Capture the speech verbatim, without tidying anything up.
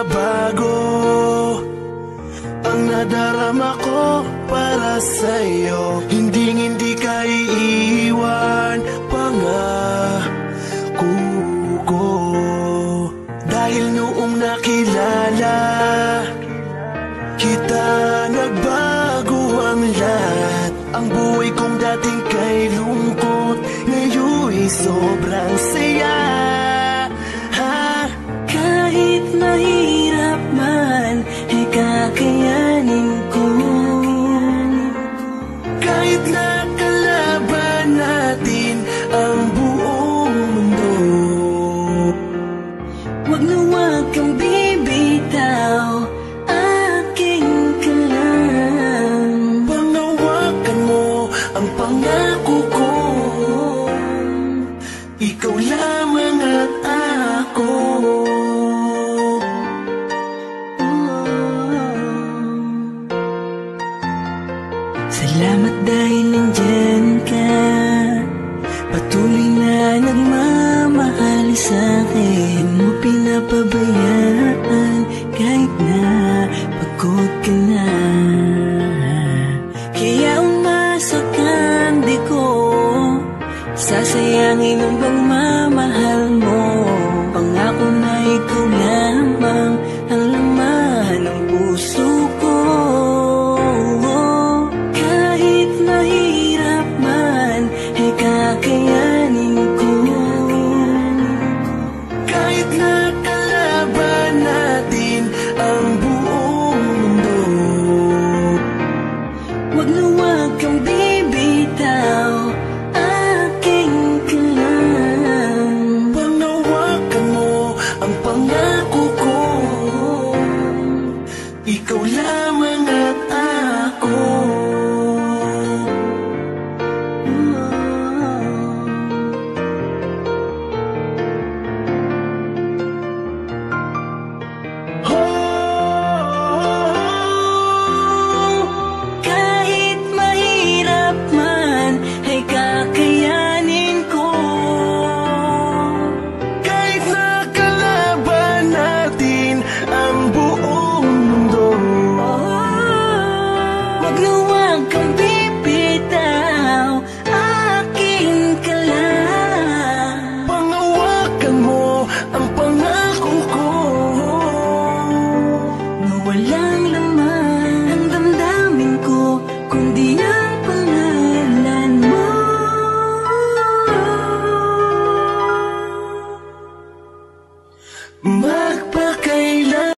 magbabago. Ang nadarama ko para sa'yo, hindi hindi ka iiwan. Pangako ko, dahil noong nakilala kita, nagbago ang lahat. Ang buhay kong dating kay lungkot, ngayon'y sobrang saya. Ha? Kahit mahirap man, ay kakayanin ko. Kahit nakalaban natin ang buong mundo, wag na wag kang bibitaw, aking ka lang. panghawakan mo ang pangako ko, ikaw lamang at ako. Salamat dahil nandyan ka, patuloy na nagmamahal sa'kin, mo pinapabayaan.